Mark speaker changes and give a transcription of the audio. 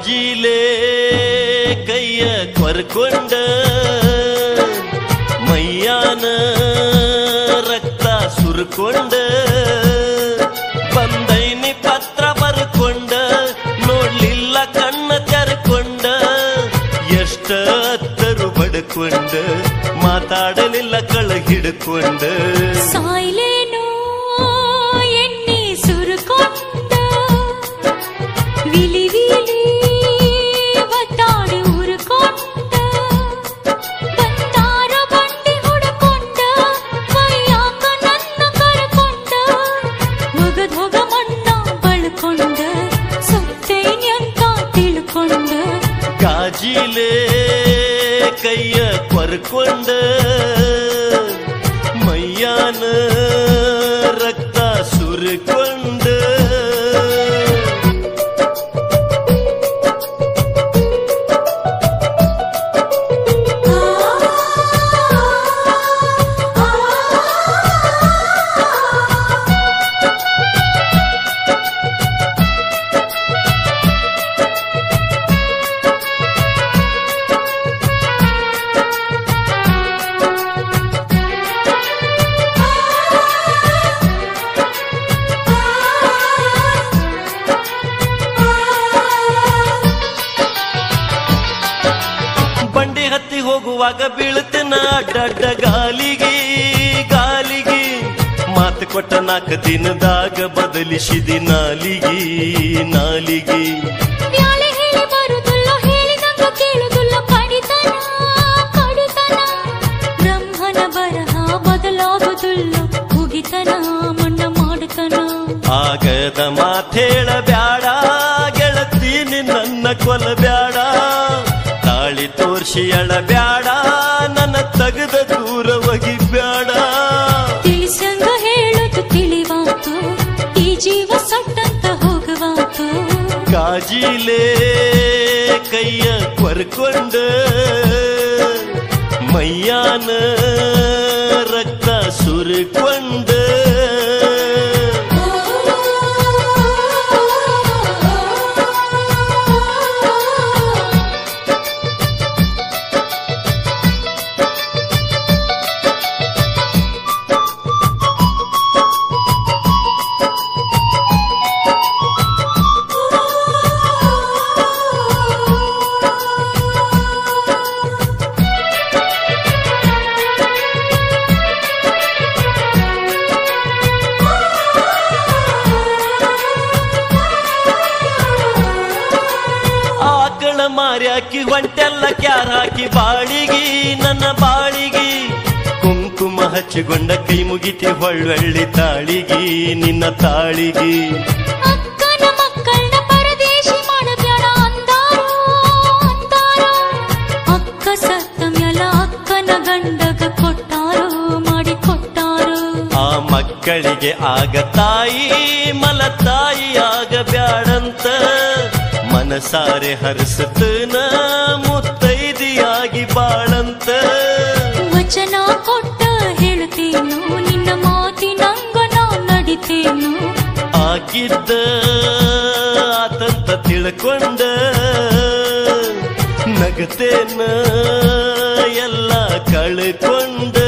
Speaker 1: ಗಾಜಿಲೆ ಕೈಯ ಕೊರ್ಕೊಂಡ ಮೈಯಾನ ರಕ್ತ ಸುರ್ಕೊಂಡ ಬಂದೈನಿ ಪತ್ರ ಬರ್ಕೊಂಡ ನೋಡ್ಲಿಲ್ಲ ಕಣ್ಣ ತೆರ್ಕೊಂಡ ಎಷ್ಟ ಹತ್ತರು ಬಡ್ಕೊಂಡ ಮಾತಾಡಲಿಲ್ಲ ಕಳ ಹಿಡ್ಕೊಂಡ
Speaker 2: ಸಾಯ್ಲೇನೋ ಎಣ್ಣೆ ಸುರ್ಕೊಂಡ ವಿಲಿ ವಿಲಿ ಒತ್ತಾಡಿ ಉರ್ಕೊಂಡ ಬಂದಾರ ಬಂಡಿ ಹುಡ್ಕೊಂಡ ಮೈಯಾಕ ನನ್ನ ಕರ್ಕೊಂಡ ಒಗದ್ ಹೋಗ ಮಣ್ಣ ಬಳ್ಕೊಂಡ ಸತ್ತೇನಿ ಅಂತ ತಿಳ್ಕೊಂಡ
Speaker 1: ಗಾಜಿಲೆ ಕೈಯ ಕೊರ್ಕೊಂಡ ಮೈಯಾನ ರಕ್ತ ಸುರ್ಕೊಂಡ ಹೋಗುವಾಗ ಬೀಳ್ತನ ಅಡ್ಡ ಗಾಲಿಗೆ ಗಾಲಿಗೆ ಮಾತು ಕೊಟ್ಟ 4 ದಿನದಾಗ ಬದಲಿಸಿದಿ ನಾಲಿಗೆ ನಾಲಿಗೆ
Speaker 2: ಮ್ಯಾಲೆ ಹೇಳಿ ಬರುದಿಲ್ಲ ಹೇಳಿದಂಗ ಕೇಳುದಿಲ್ಲ ಕಡಿತನ ಕಡಿತನ ಬ್ರಹ್ಮನ ಬರಹ ಬದಲಾಗುದಿಲ್ಲ ಮುಗಿತನ ಮಣ್ಣ ಮಾಡುತ್ತನ
Speaker 1: ಆಗದ ಮಾತೇಳ ಬ್ಯಾಡ ಗೆಳತೀನಿ ನನ್ನ ಕೊಲಬ್ಯಾಡ ತಾಳಿ ತೋರ್ಸಿ ಎಳಬ್ಯಾಡ ನನ್ನ ತಗದ ದೂರ ಒಗಿಬ್ಯಾಡ
Speaker 2: ತಿಳಿಸಂಗ ಹೇಳುದು ತಿಳಿವಾತು ಈ ಜೀವ ಸಟ್ಟಂತ ಹೋಗುವಾತು
Speaker 1: ಗಾಜಿಲೆ ಕೈಯ ಕೊರ್ಕೊಂಡ ಮೈಯಾನ ರಕ್ತ ಸುರ್ಕೊಂಡ ಮಾರ್ಯಾಕಿ ಹೊಂಟೆಲ್ಲ ಕ್ಯಾರ ಹಾಕಿ ಬಾಳಿಗಿ ನನ್ನ ಬಾಳಿಗಿ ಕುಂಕುಮ ಹಚ್ಚಿಕೊಂಡ ಕೈ ಮುಗಿತಿ ಹೊಳ್ಳಿ ತಾಳಿಗಿ ನಿನ್ನ ತಾಳಿಗಿ
Speaker 2: ಅಕ್ಕನ ಮಕ್ಕಳನ್ನ ಪರದೇಶಿ ಮಾಡಬ್ಯಾಡ ಅಂದಾರೋ ಅಂದಾರೋ ಅಕ್ಕ ಸತ್ತ ಮ್ಯಾಲ ಅಕ್ಕನ ಗಂಡಗ ಕೊಟ್ಟಾರೋ ಮಾಡಿ ಕೊಟ್ಟಾರೋ
Speaker 1: ಆ ಮಕ್ಕಳಿಗೆ ಆಗ ತಾಯಿ ಮಲತಾಯಿ ಆಗಬ್ಯಾಡಂತ ಮನಸಾರೆ ಹರಿಸತನ ಮುತ್ತೈದಿಯಾಗಿ ಬಾಳಂತ
Speaker 2: ವಚನ ಕೊಟ್ಟ ಹೇಳ್ತೇನು ನಿನ್ನ ಮಾತಿನಂಗ ನಾ ನಡಿತೇನು
Speaker 1: ಆಗಿದ್ದ ಆತಂತ ತಿಳ್ಕೊಂಡ ನಗತೇನ ಎಲ್ಲ ಕಳ್ಕೊಂಡ